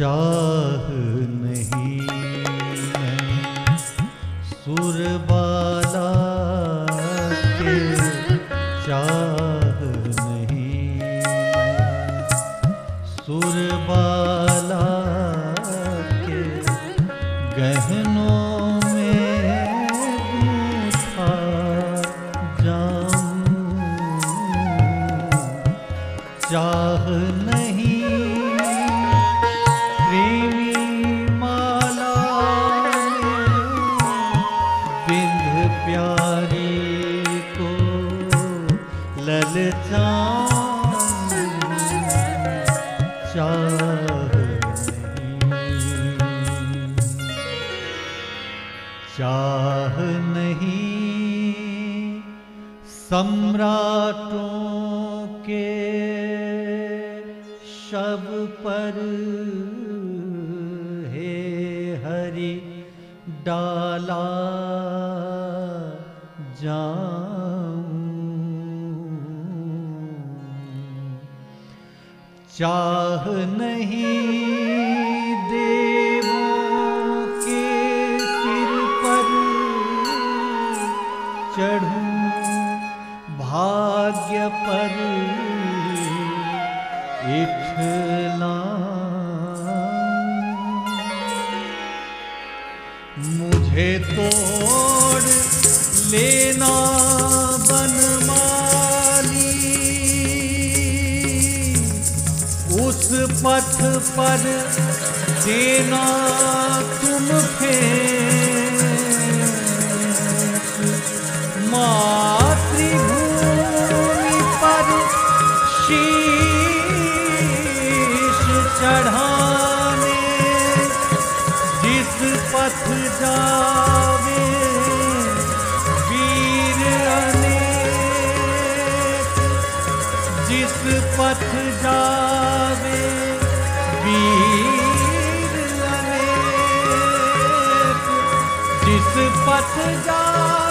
चाह नहीं मैं सुरबाला के, चाह नहीं मैं सुरबाला के गहनों में गूंथा जाऊं। चाह नहीं प्यारी को ललचाऊं। चाह नहीं, चाह नहीं सम्राटों के शव पर हे हरि डाला जाऊं। चाह नहीं देवों के सिर पर चढ़ूं, भाग्य पर इठलाऊं। मुझे तोड़ लेना बनमाली, उस पथ पर देना तुम फेंक। मातृभूमि पर शीश चढ़ाने जिस पथ जावे वीर अनेक, जिस पथ जावे वीर अनेक, जिस पथ जावे